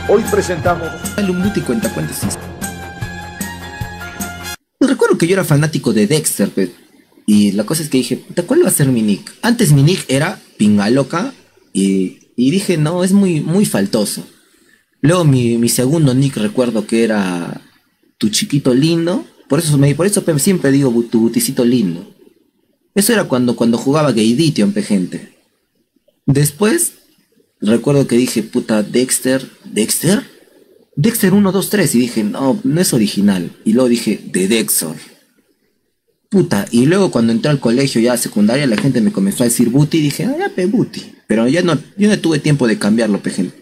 Hoy presentamos... Dale un boot y cuenta cuentos. Recuerdo que yo era fanático de Dexter, y la cosa es que dije, puta, ¿cuál va a ser mi nick? Antes mi nick era Pingaloca y dije, no, es muy faltoso. Luego mi segundo nick recuerdo que era Tu Chiquito Lindo. Por eso siempre digo Tu Buticito Lindo. Eso era cuando jugaba Gaydition, gente. Después recuerdo que dije, puta, Dexter 1, 2, 3, y dije, no, no es original. Y luego dije, de Dexter. Puta, y luego cuando entré al colegio ya a secundaria, la gente me comenzó a decir Buti, y dije, ah, ya, Buti. Pero yo no tuve tiempo de cambiarlo, gente.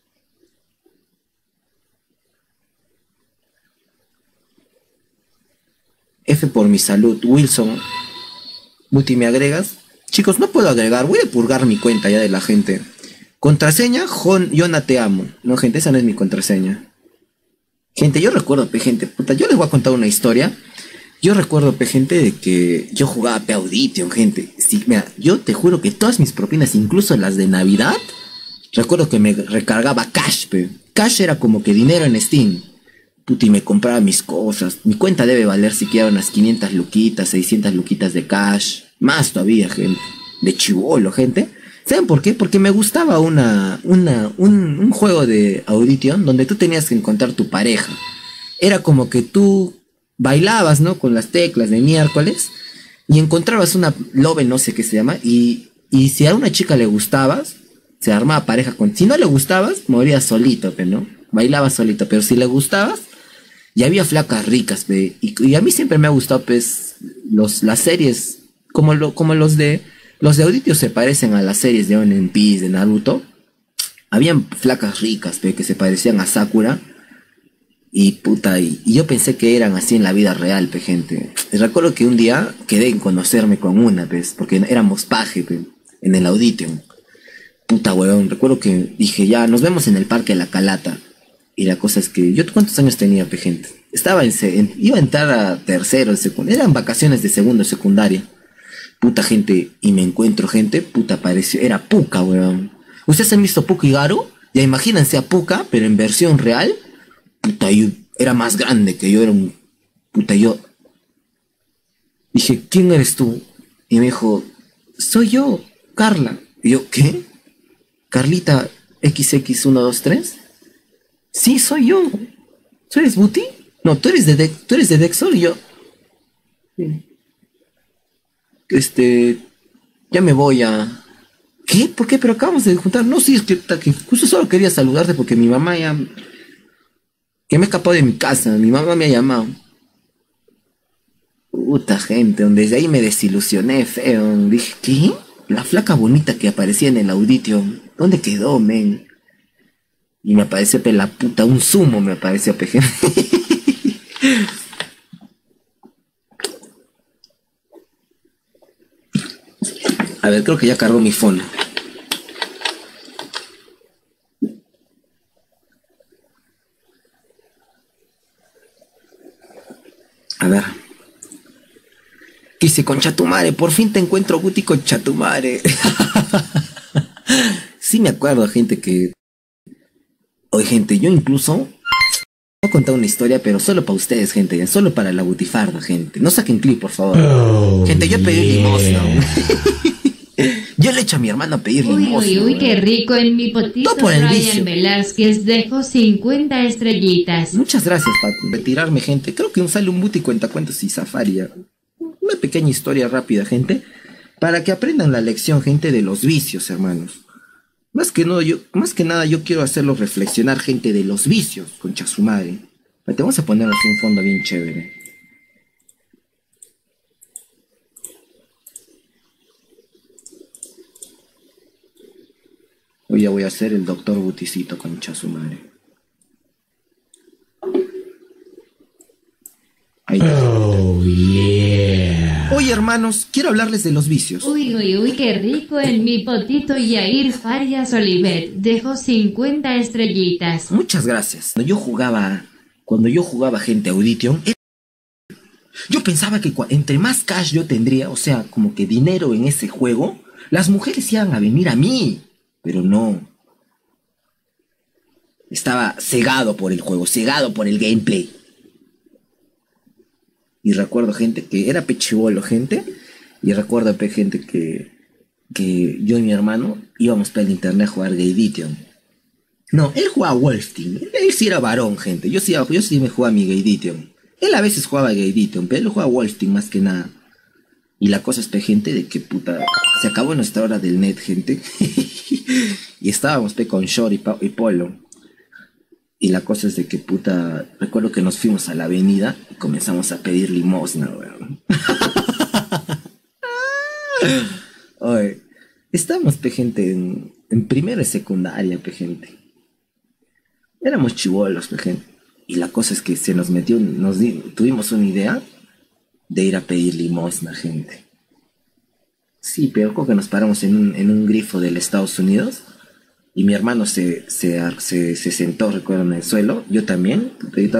F por mi salud, Wilson. Buti, ¿me agregas? Chicos, no puedo agregar, voy a purgar mi cuenta ya de la gente. Contraseña, Yona te amo. No, gente, esa no es mi contraseña. Gente, yo recuerdo, gente, puta, yo les voy a contar una historia. Yo recuerdo, gente, de que yo jugaba Audition, gente. Sí, mira, yo te juro que todas mis propinas, incluso las de Navidad, recuerdo que me recargaba cash, Cash era como que dinero en Steam. Puta, y me compraba mis cosas. Mi cuenta debe valer siquiera unas 500 luquitas, 600 luquitas de cash. Más todavía, gente. De chibolo, gente. ¿Saben por qué? Porque me gustaba un juego de Audition donde tú tenías que encontrar tu pareja. Era como que tú bailabas, ¿no? Con las teclas de miércoles y encontrabas una love, no sé qué se llama, y si a una chica le gustabas, se armaba pareja con... Si no le gustabas, morías solito, ¿no? Bailabas solito, pero si le gustabas, y había flacas ricas, y a mí siempre me ha gustado, pues, las series, como los de Audition se parecen a las series de One Piece, de Naruto. Habían flacas ricas, que se parecían a Sakura. Y puta, y yo pensé que eran así en la vida real, gente. Y recuerdo que un día quedé en conocerme con una, porque éramos paje, en el Audition. Puta, huevón, recuerdo que dije, ya, nos vemos en el Parque de la Calata. Y la cosa es que, ¿yo cuántos años tenía, gente? Iba a entrar a tercero de secundaria, eran vacaciones de segundo de secundaria. Puta, gente, y me encuentro, gente, puta, era Puka, weón. ¿Ustedes han visto Puka y Garu? Ya imagínense a Puka, pero en versión real. Puta, yo era más grande que yo, Puta, yo... Dije, ¿quién eres tú? Y me dijo, soy yo, Carla. Y yo, ¿qué? ¿Carlita XX123? Sí, soy yo. ¿Tú eres Buti? No, tú eres de Dexter. Y yo... Ya me voy a... ¿Qué? ¿Por qué? Pero acabamos de juntar. No, sí, es que justo solo quería saludarte porque mi mamá ya... Que me he escapado de mi casa. Mi mamá me ha llamado. Puta, gente, desde ahí me desilusioné feo. Dije, ¿qué? La flaca bonita que aparecía en el Audition, ¿dónde quedó, men? Y me apareció, la puta, un sumo me apareció, gente. A ver, creo que ya cargó mi phone. A ver. ¿Qué hice con Chatumare? Por fin te encuentro, Guti, con Chatumare. Sí me acuerdo, gente, que... Oye, gente, yo incluso... Voy a contar una historia, pero solo para ustedes, gente. Solo para la butifarda, gente. No saquen clip, por favor. Oh, gente, yo pedí limosna. Yo le echo a mi hermano a pedir limosna. Uy, qué rico en mi potito. Todo por el Brian vicio. Velázquez dejó 50 estrellitas. Muchas gracias por retirarme, gente. Creo que sale un Buti cuentacuentos y Safari. Una pequeña historia rápida, gente. Para que aprendan la lección, gente, de los vicios, hermanos. Más que nada, yo quiero hacerlos reflexionar, gente, de los vicios, concha su madre. Te vamos a poner así un fondo bien chévere. Hoy ya voy a hacer el doctor Buticito, concha su madre. Ahí está. oh, yeah. Oye, hermanos, quiero hablarles de los vicios. Uy, qué rico en mi potito. Yair Farias Olivet dejó 50 estrellitas. Muchas gracias. Cuando yo jugaba, gente, Audition, yo pensaba que entre más cash yo tendría, o sea, como que dinero en ese juego, las mujeres iban a venir a mí. Pero no. Estaba cegado por el juego, cegado por el gameplay. Y recuerdo gente que era pechibolo, gente. Y recuerdo gente que yo y mi hermano íbamos para el internet a jugar Gaydition. No, él jugaba Wolfteam. Él sí era varón, gente. Yo sí me jugaba mi Gaydition. Él a veces jugaba Gaydition, pero él jugaba Wolfteam más que nada. Y la cosa es, gente, de que puta, se acabó nuestra hora del net, gente. Y estábamos con Short y Polo. Y la cosa es de que puta, recuerdo que nos fuimos a la avenida y comenzamos a pedir limosna, weón. Oye, estábamos, gente, en primera y secundaria, gente. Éramos chibolos, gente. Y la cosa es que se nos metió, tuvimos una idea de ir a pedir limosna, gente. Sí, pero creo que nos paramos en un grifo del Estados Unidos. Y mi hermano se sentó, recuerdo, en el suelo. Yo también.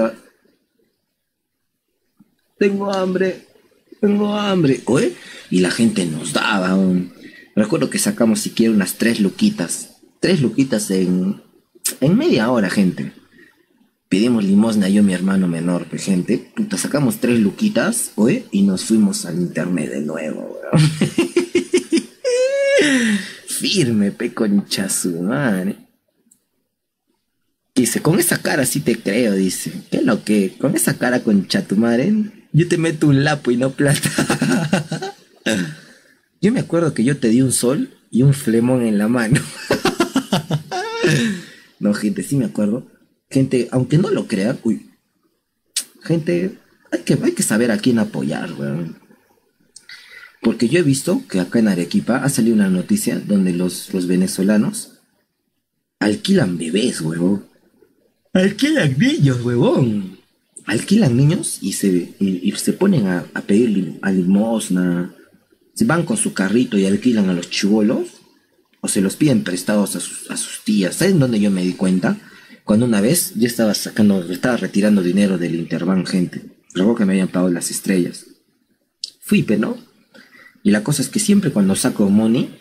Tengo hambre. Oye, y la gente nos daba. Recuerdo que sacamos siquiera unas 3 luquitas. 3 luquitas en media hora, gente. Pedimos limosna yo y mi hermano menor, gente. Puta, sacamos 3 luquitas, oye, y nos fuimos al internet de nuevo, weón. Firme, concha su madre. Dice, con esa cara sí te creo, dice. ¿Qué lo que? Con esa cara, concha tu madre, yo te meto un lapo y no plata. Yo me acuerdo que yo te di un sol y un flemón en la mano. No, gente, sí me acuerdo. Gente, aunque no lo crean, gente, hay que saber a quién apoyar, weón. Porque yo he visto que acá en Arequipa ha salido una noticia donde los venezolanos alquilan bebés, huevón. Alquilan niños, huevón. Alquilan niños y se ponen a pedir a limosna. Se van con su carrito y alquilan a los chibolos. O se los piden prestados a sus tías. ¿Saben dónde yo me di cuenta? Cuando una vez yo estaba retirando dinero del Interbank, gente. Luego que me habían pagado las estrellas. Fui, pero no. Y la cosa es que siempre cuando saco money,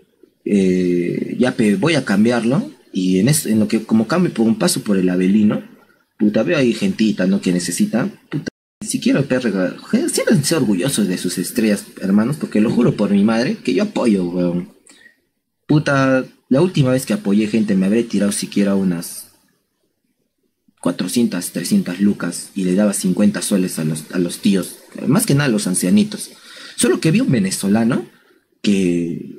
voy a cambiarlo. Y en lo que como cambio por un paso por el Avelino, puta, veo ahí gentita, ¿no? Que necesita, puta, si quiero el perro, siéntanse orgullosos de sus estrellas, hermanos, porque lo juro por mi madre, que yo apoyo, weón. Puta, la última vez que apoyé gente me habré tirado siquiera unas 400, 300 lucas y le daba 50 soles a los tíos, más que nada a los ancianitos. Solo que vi un venezolano que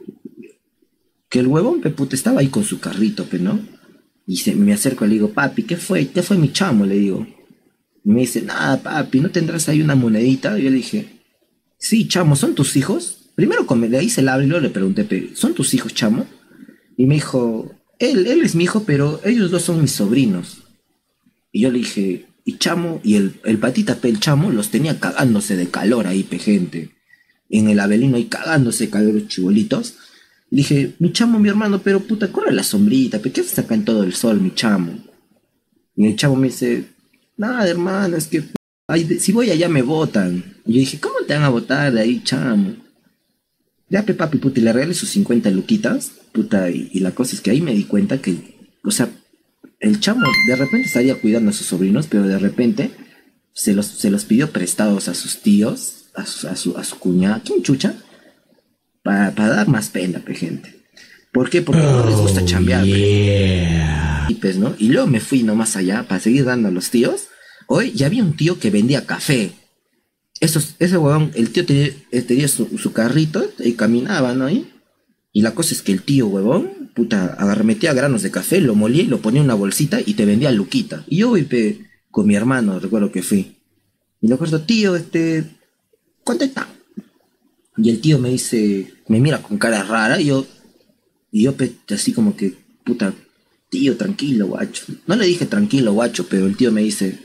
el huevón, puta, estaba ahí con su carrito, ¿no? Y me acerco y le digo, papi, ¿qué fue? ¿Qué fue mi chamo? Le digo. Y me dice, nada, papi, ¿no tendrás ahí una monedita? Y yo le dije, sí, chamo, ¿son tus hijos? Primero le hice el hablo y le pregunté, ¿son tus hijos, chamo? Y me dijo, él es mi hijo, pero ellos dos son mis sobrinos. Y yo le dije, y chamo, y el patita, el chamo, los tenía cagándose de calor ahí, gente. En el Avelino ahí cagándose de calor los chibolitos. Le dije, mi chamo, mi hermano, pero puta, corre la sombrita, ¿qué haces acá en todo el sol, mi chamo? Y el chamo me dice, nada, hermano, es que si voy allá me votan. Y yo dije, ¿cómo te van a votar de ahí, chamo? Ya, papi, puta, y le regalé sus 50 luquitas, puta, y la cosa es que ahí me di cuenta que, o sea, el chamo de repente estaría cuidando a sus sobrinos, pero de repente se los pidió prestados a sus tíos, a su cuñada, ¿quién chucha? Para dar más pena, gente. ¿Por qué? Porque no les gusta chambear. Yeah. Y pues, ¿no? Y luego me fui nomás allá para seguir dando a los tíos. Hoy ya había un tío que vendía café. Ese huevón, el tío tenía su carrito y caminaba, ¿no? Y la cosa es que el tío, huevón, puta, metía granos de café, lo molía y lo ponía en una bolsita y te vendía luquita. Y yo con mi hermano, recuerdo que fui. Y le acuerdo, tío, ¿cuánto está? Y el tío me dice, me mira con cara rara y yo así como que, puta, tío, tranquilo, guacho. No le dije tranquilo, guacho, pero el tío me dice,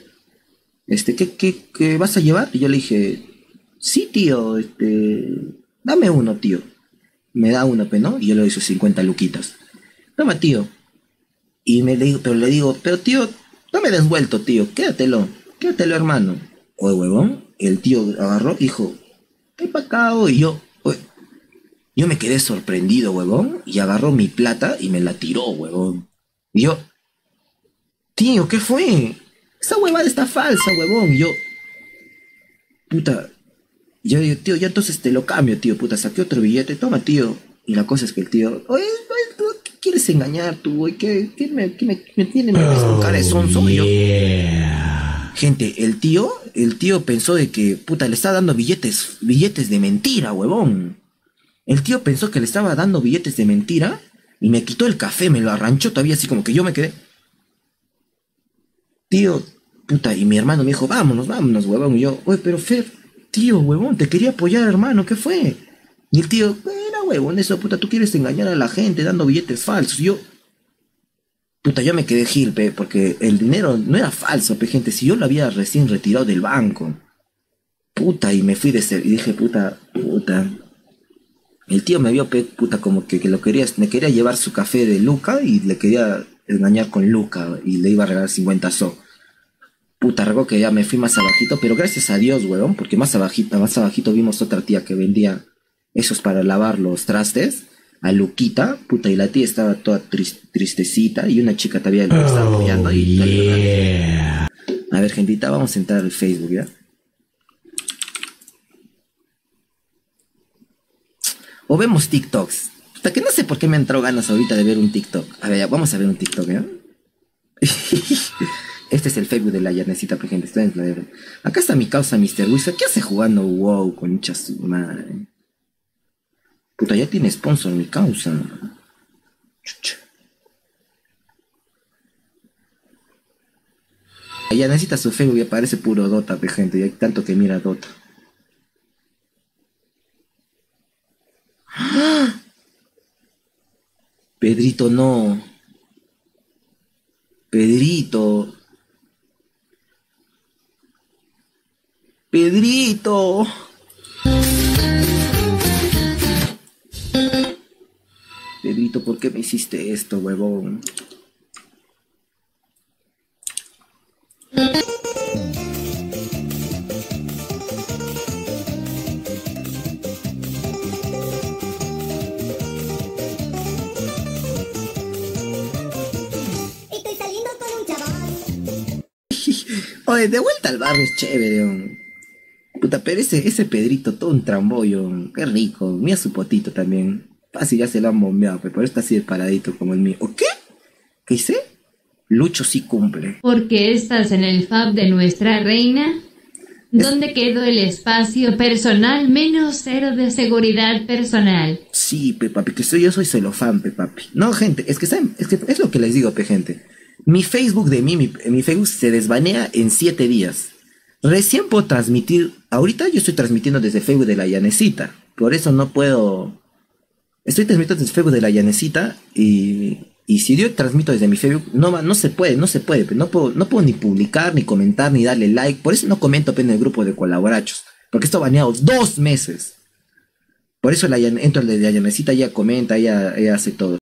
¿qué vas a llevar? Y yo le dije, sí, tío, dame uno, tío. Me da uno, ¿no? Y yo le doy sus 50 luquitas. Toma, tío. Y le digo, pero tío, no me des vuelto, tío, quédatelo, hermano. Oye, huevón, el tío agarró y dijo, ¿qué pacao? Y yo me quedé sorprendido, huevón, y agarró mi plata y me la tiró, huevón. Y yo, tío, ¿qué fue? Esa huevada está falsa, huevón. Y yo, puta, yo digo, tío, ya entonces te lo cambio, tío, puta, saqué otro billete, toma, tío. Y la cosa es que el tío, oye, ¿tú qué quieres engañar tú, güey? ¿Qué me tiene me ves con cara de sonso? Y yo, gente, el tío pensó de que, puta, le estaba dando billetes de mentira, huevón. El tío pensó que le estaba dando billetes de mentira y me quitó el café, me lo arranchó todavía así como que yo me quedé. Tío, puta, y mi hermano me dijo, vámonos, huevón. Y yo, oye, pero Fer, tío, huevón, te quería apoyar, hermano, ¿qué fue? Y el tío, era huevón, eso, puta, tú quieres engañar a la gente dando billetes falsos. Y yo, puta, yo me quedé gil, pe, porque el dinero no era falso, pe, gente, si yo lo había recién retirado del banco. Puta, y me fui y dije, puta. El tío me vio, pe, puta, como que me quería llevar su café de Luca y le quería engañar con Luca y le iba a regalar 50 so. Puta, regó que ya me fui más abajito, pero gracias a Dios, huevón, porque más abajito vimos otra tía que vendía esos para lavar los trastes, a Luquita, puta, y la tía estaba toda tristecita y una chica todavía le estaba apoyando ahí. Yeah. A ver, gentita, vamos a entrar al Facebook, ¿ya? O vemos TikToks. Hasta que no sé por qué me han entrado ganas ahorita de ver un TikTok. A ver, ya, vamos a ver un TikTok, ¿ya? Este es el Facebook de la Yanecita, por gente. Acá está mi causa, Mr. Wizard. ¿Qué hace jugando WoW, concha su madre? Puta, ya tiene sponsor mi causa. Chucha. Ya necesita su Facebook y aparece puro Dota, pe, gente. Y hay tanto que mira Dota. ¡Ah! Pedrito, no. Pedrito. Pedrito. Pedrito, ¿por qué me hiciste esto, huevón? Estoy saliendo con un chaval. Oye, de vuelta al barrio es chévere, puta, pero ese Pedrito, todo un trambollo, qué rico. Mira su potito también. Fácil, ya se lo han bombeado, pero está así de paradito como el mío. ¿O qué? ¿Qué hice? Lucho sí cumple. Porque estás en el fab de nuestra reina, donde quedó el espacio personal menos 0 de seguridad personal. Sí, pe papi, yo soy celofán, pe papi. No, gente, es que es lo que les digo, pe gente. Mi Facebook mi Facebook se desbanea en 7 días. Recién puedo transmitir, ahorita yo estoy transmitiendo desde Facebook de la Yanecita. Por eso no puedo. Estoy transmitiendo desde Facebook de la Yanecita y si yo transmito desde mi Facebook, no se puede, no puedo ni publicar, ni comentar, ni darle like. Por eso no comento en el grupo de colaborachos, porque esto baneado 2 meses. Por eso entro al de la Yanecita, ella comenta, ella hace todo.